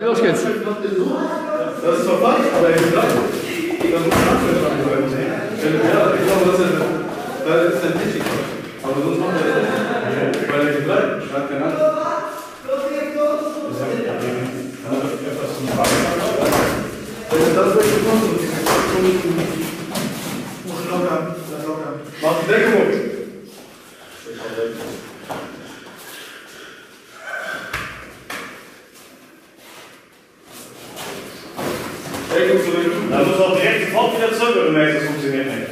Los geht's. Das ist verpackt, aber er ist bleibt. Da muss man abgeschlagen werden. Ja, ich glaube, das ist ein wichtig. Aber sonst macht er das nicht. Weil er bleibt, schreibt er an. Das wird gefunden. Muss lockern. Mach die Decke hoch. Dann muss auch direkt sofort wieder zurück, wenn du merkst, das funktioniert nicht.